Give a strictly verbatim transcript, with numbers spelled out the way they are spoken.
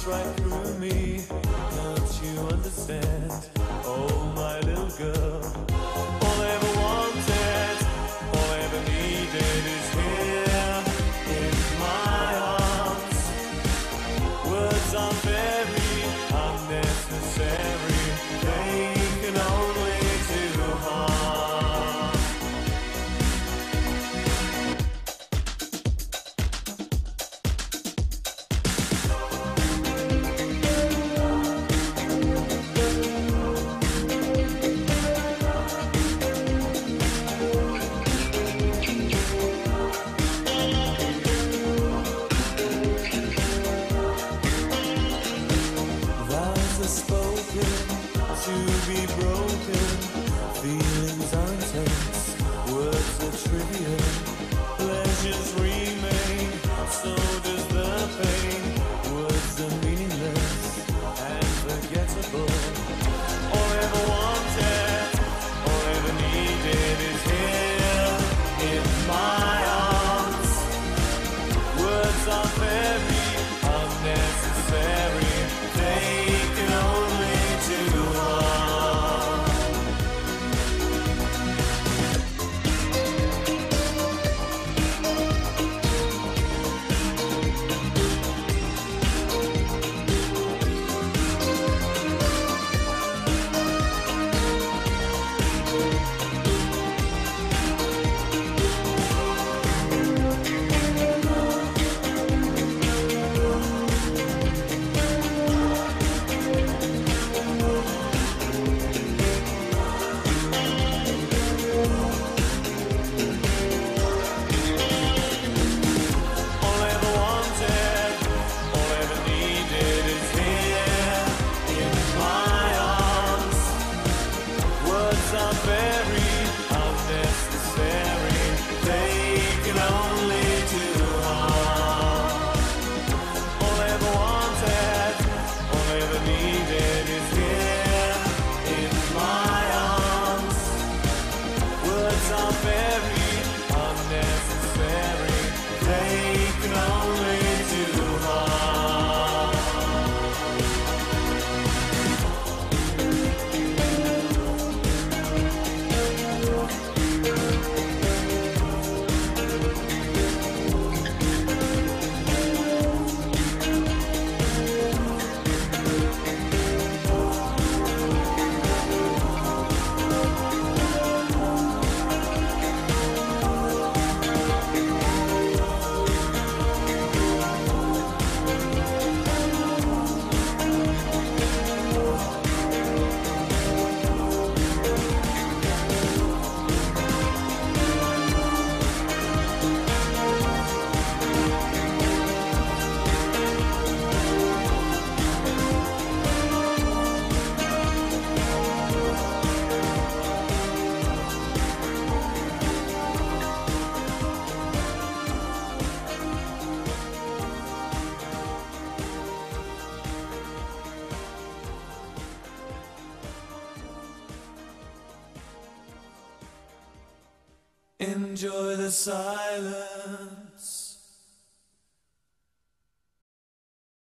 cuts right through me. Don't you understand? Oh, my little girl. All I ever wanted, all I ever needed is here in my arms. Words are very unnecessary. They can only do harm. Vows are spoken to be broken. Feelings are intense, words are trivial. Pleasures remain, so does the pain. Words are meaningless and forgettable. All I ever wanted, all I ever needed is here in my arms. Words are very unnecessary. They can only do harm. All I ever wanted, all I ever needed is here in my arms. Words are very unnecessary. They can only do harm. All I ever wanted, all I ever needed is here in my arms. Words are very unnecessary. They can only do harm. Enjoy the silence.